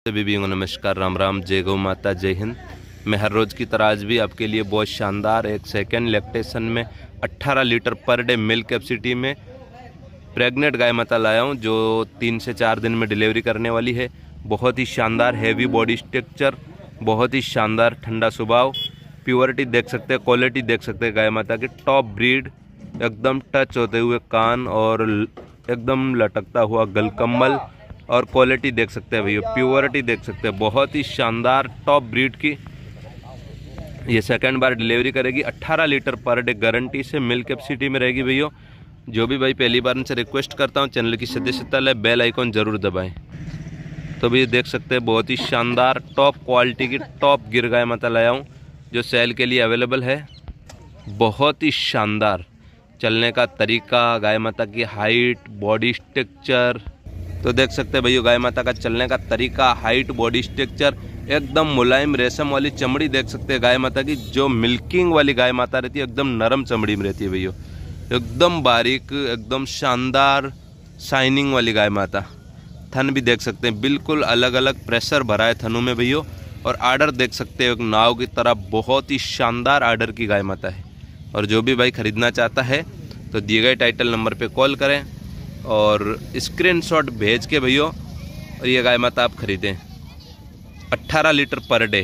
सभी को नमस्कार, राम राम, जय गौ माता, जय हिंद। मैं हर रोज़ की तरह आज भी आपके लिए बहुत शानदार एक सेकेंड लैक्टेशन में 18 litre per day milk capacity में प्रेग्नेंट गाय माता लाया हूं, जो 3 से 4 दिन में डिलीवरी करने वाली है। बहुत ही शानदार हैवी बॉडी स्ट्रक्चर, बहुत ही शानदार ठंडा स्वभाव, प्योरिटी देख सकते हैं, क्वालिटी देख सकते हैं गाय माता की। टॉप ब्रीड, एकदम टच होते हुए कान और एकदम लटकता हुआ गलकम्बल, और क्वालिटी देख सकते हैं भैया, प्योरिटी देख सकते हैं। बहुत ही शानदार टॉप ब्रीड की ये सेकंड बार डिलीवरी करेगी। 18 लीटर पर डे गारंटी से मिल्क कैपेसिटी में रहेगी भैया। जो भी भाई पहली बार उनसे रिक्वेस्ट करता हूँ, चैनल की सदस्यता ले, बेल आइकॉन जरूर दबाएं। तो भैया देख सकते हैं बहुत ही शानदार टॉप क्वालिटी की टॉप गिर गाय माता लाया हूँ, जो सेल के लिए अवेलेबल है। बहुत ही शानदार चलने का तरीका, गाय माता की हाइट, बॉडी स्ट्रक्चर, तो देख सकते हैं भैया गाय माता का चलने का तरीका, हाइट, बॉडी स्ट्रक्चर, एकदम मुलायम रेशम वाली चमड़ी देख सकते हैं गाय माता की। जो मिल्किंग वाली गाय माता रहती है एकदम नरम चमड़ी में रहती है भैया, एकदम बारीक, एकदम शानदार शाइनिंग वाली गाय माता। थन भी देख सकते हैं, बिल्कुल अलग अलग प्रेशर भरा है थनों में भैया। और आर्डर देख सकते हैं एक नाव की तरह, बहुत ही शानदार आर्डर की गाय माता है। और जो भी भाई खरीदना चाहता है तो दिए गए टाइटल नंबर पे कॉल करें और स्क्रीनशॉट भेज के भैया और ये गाय माता आप खरीदें। 18 लीटर पर डे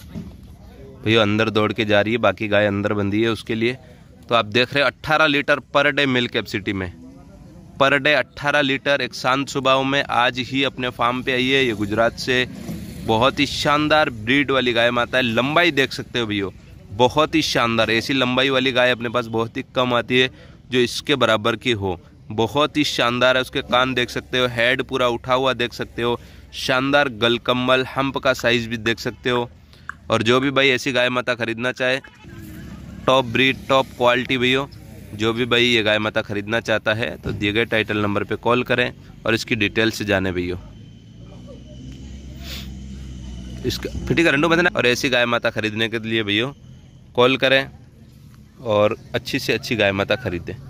भैया अंदर दौड़ के जा रही है, बाकी गाय अंदर बंधी है उसके लिए। तो आप देख रहे हैं 18 litre per day milk capacity में, पर डे 18 लीटर। एक शांत स्वभाव में आज ही अपने फार्म पे आई है, ये गुजरात से। बहुत ही शानदार ब्रीड वाली गाय माता है। लंबाई देख सकते हो भैया, बहुत ही शानदार। ऐसी लंबाई वाली गाय अपने पास बहुत ही कम आती है जो इसके बराबर की हो। बहुत ही शानदार है। उसके कान देख सकते हो, हेड पूरा उठा हुआ देख सकते हो, शानदार गलकम्बल, हम्प का साइज भी देख सकते हो। और जो भी भाई ऐसी गाय माता खरीदना चाहे, टॉप ब्रीड, टॉप क्वालिटी भैया, जो भी भाई ये गाय माता खरीदना चाहता है तो दिए गए टाइटल नंबर पे कॉल करें और इसकी डिटेल से जाने भैया। इसका फिटी करंडो बदना। और ऐसी गाय माता खरीदने के लिए भैया कॉल करें और अच्छी से अच्छी गाय माता खरीदें।